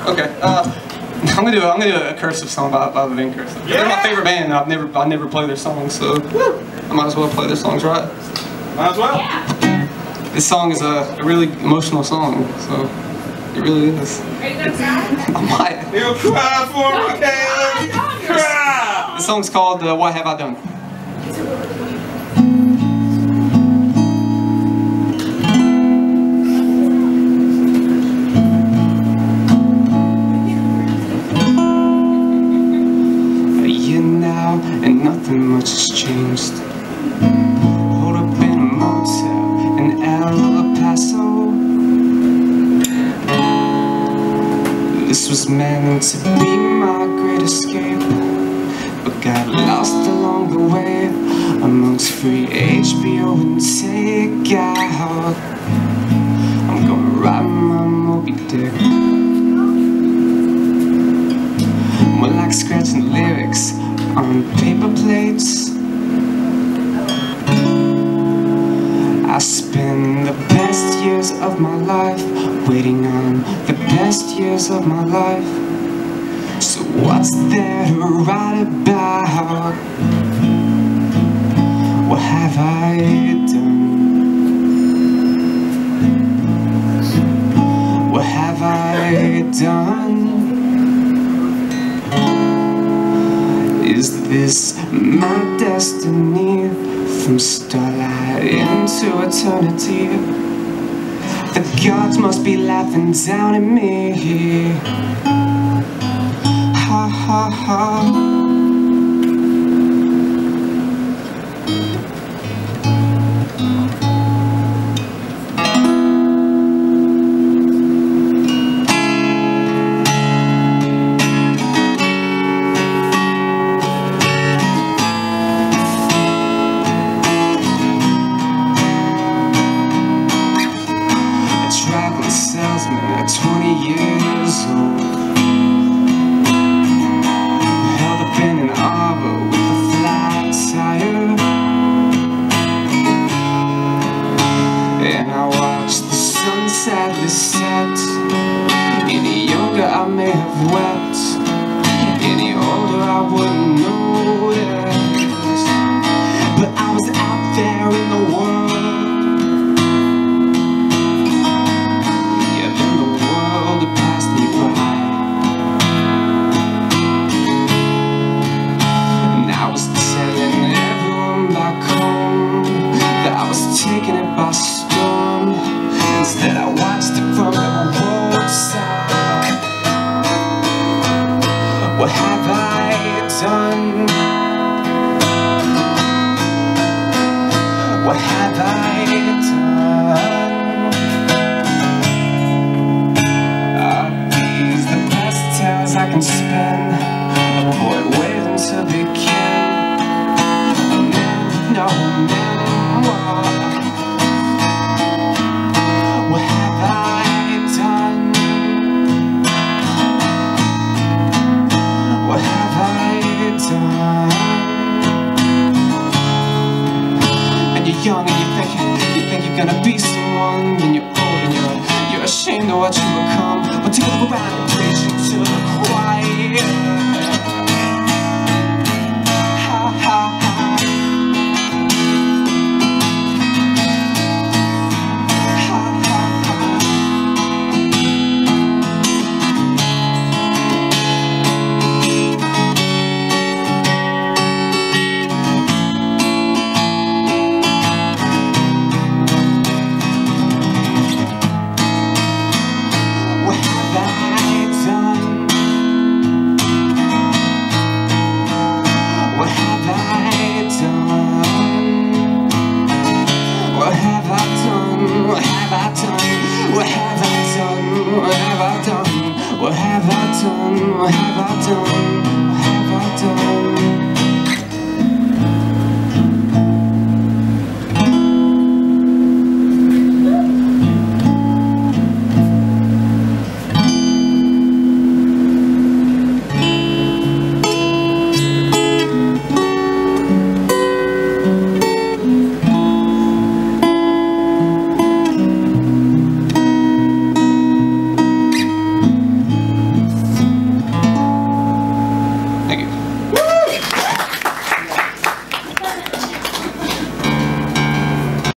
Okay. I'm gonna do a Cursive song by the band Cursive. Yeah. They're my favorite band. I never play their songs, so I might as well play their songs right. Might as well. Yeah. This song is a really emotional song, so it really is. Are you gonna cry? I might. You'll cry for me, Caleb. Cry. The song's called "What Have I Done." And nothing much has changed. Hold up in a motel in El Paso. This was meant to be my great escape, but got lost along the way amongst free HBO and takeout. I'm gonna ride my Moby Dick. More like scratching lyrics on paper plates. I spend the best years of my life waiting on the best years of my life. So what's there to write about? What have I done? What have I done? Is this my destiny? From starlight into eternity, the gods must be laughing down at me. Ha ha ha. Salesman at 20 years old, held up in an arbor with a flat tire, and I watched the sun sadly set. Any younger I may have wept, any older I wouldn't notice, but I was out there in the world. Taking it by storm. Instead I watched it from the roadside. What have I done? What have I done? Are these the best tales I can spend? A boy waiting to begin. No memoir. Young and you think you're gonna be someone. Then you're old and you're ashamed of what you become. But take a look around and preach into the quiet. Ha ha ha. What have I done? What have I done? What have I done? What have I done?